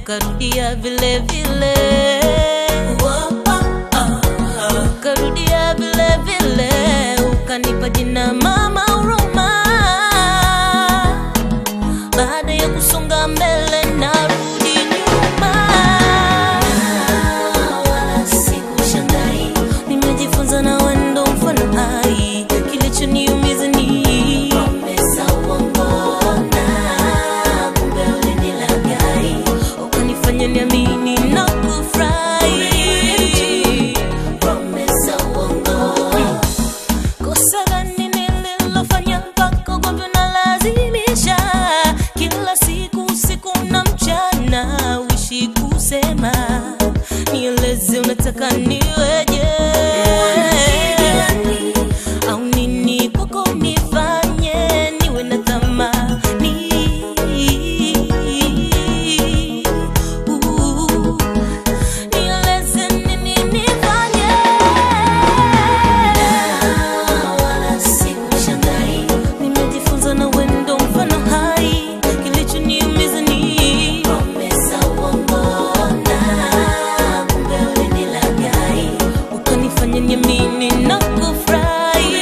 ukarudia vile vile. Ukarudia vile vile, ukanipa jina mama huruma. Baada ya kusonga mbele narudi nyuma. Wala sikushangai, nimejifunza na wendo mfano hai. Kilichoniumiza ni promesa uongo na kumbe ulinilaghai, ukanifanya niamini na kufurahi. Promesa uongo, kosa gani nililofanya mpaka ugomvi unalazimisha? Kila siku usiku na mchana wishi kusema, nieleze unataka niweje? Au nini kwako nifanye niwe na thamani? Nieleze nini nifanye? Wala sikushangai, nimejifunza na wendo mfano hai. Kilichoniumiza ni promesa uongo na kumbe ulinilaghai, ukanifanya niamini na kufurahi.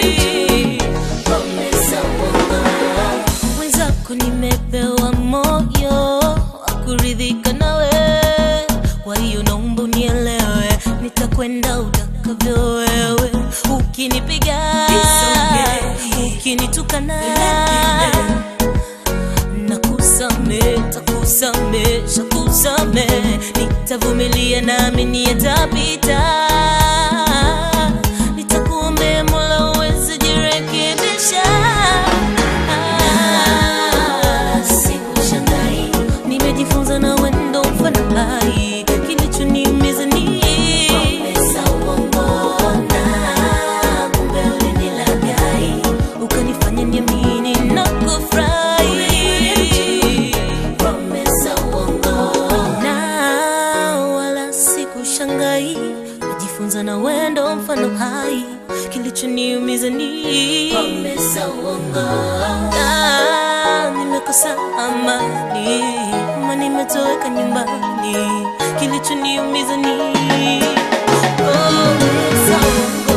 Promesa uongo, mwenzako nimepewa moyo wa kuridhika nawe. Kwa hiyo naomba unielewe, nitakwenda utakavyo wewe. Ukinipiga, ukinitukana, takusamehe, nitavumilia naamini yatapita. Nitakuombea Mola uweze jirekebisha. Sikushangai, nimejifunza na wendo mfano hai. Kilichoniumiza ni promesa uongo na kumbe ulinilaghai, ukanifanya niamini na kufurahi. Promesa uongo, na wala sikushangai, najifunza na wendo mfano hai. Kilichoniumiza ni promesa uongo, nimekosa amani, nimetoweka nyumbani. Kilichoniumiza ni promesa uongo.